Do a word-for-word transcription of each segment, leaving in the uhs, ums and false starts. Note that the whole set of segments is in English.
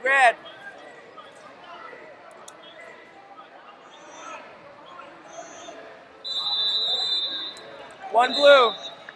red. One blue.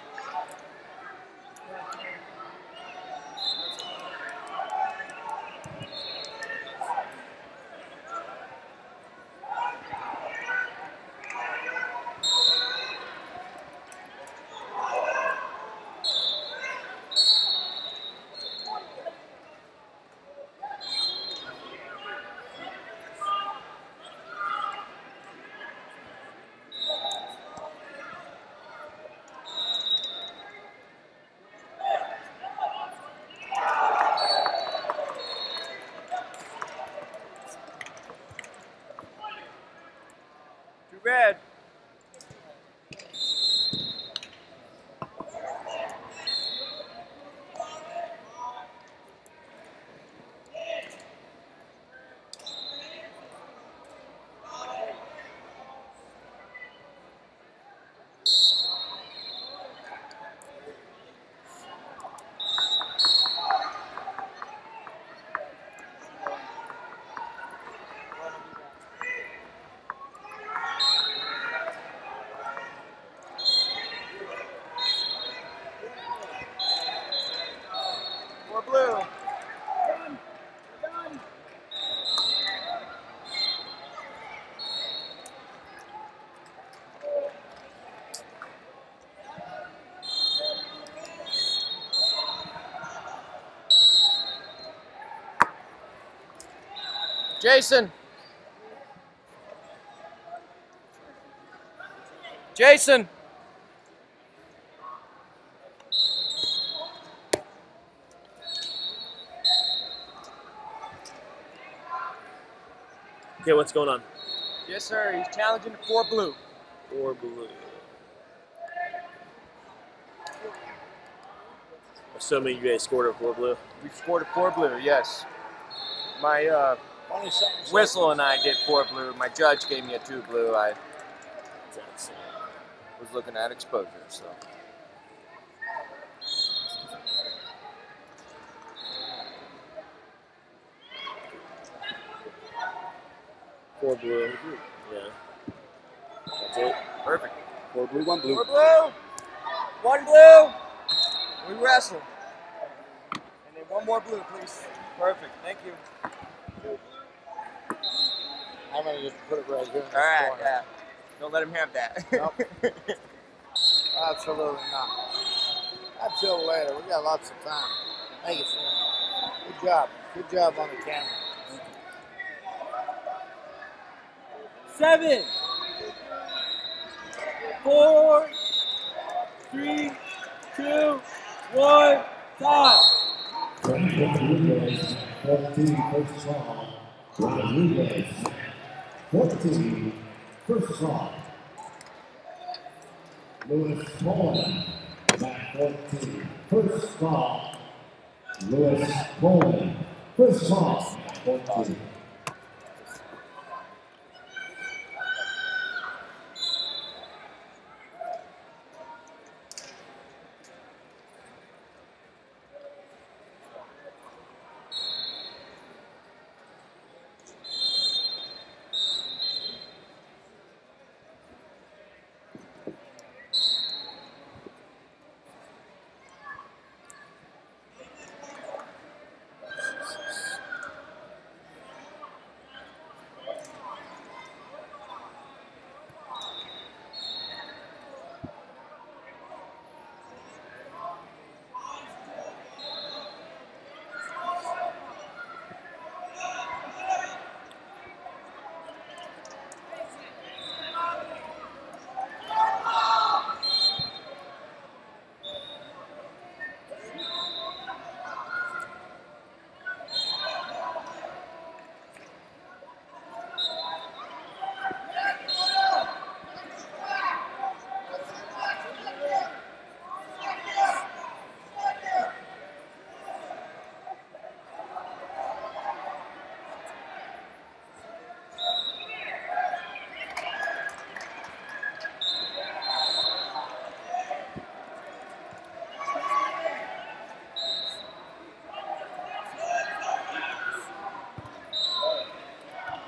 Red. Four blue. Done. Done. Jason. Jason. Okay, what's going on? Yes, sir. He's challenging four blue. Four blue. Assuming you guys scored a four blue. We scored a four blue, yes. My uh, whistle and I did four blue. My judge gave me a two blue. I was looking at exposure, so. Four blue. Yeah. That's it. Perfect. Four blue, one blue. Four blue. One blue. We wrestle. And then one more blue, please. Perfect. Thank you. I'm going to just put it right here. All right, corner. Yeah. Don't let him have that. Nope. Absolutely not. Until later. We got lots of time. Thank you, sir. Good job. Good job on the camera. Seven, four, three, two, one, time. Rodriguez, fourteen, first song. Rodriguez, fourteen, first song. Lewis Coleman, back fourteen, first song. Lewis Coleman, first song, fourteen.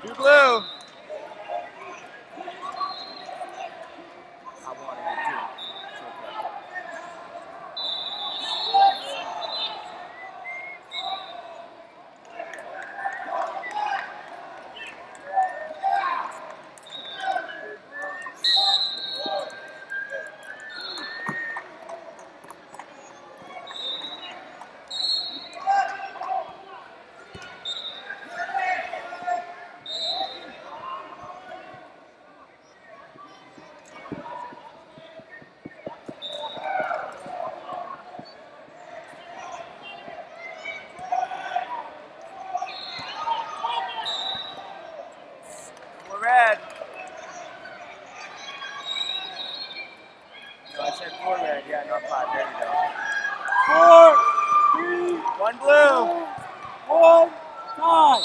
Two blue. I wanted it too. It's okay. We're red. No, I said four red. Yeah, not five. There you go. Four, three, One blue. one, time.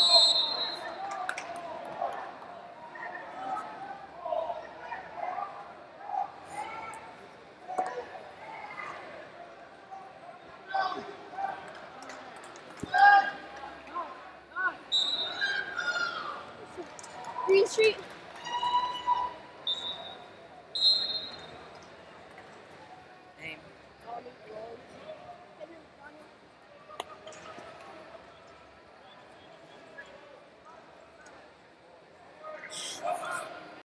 Green Street.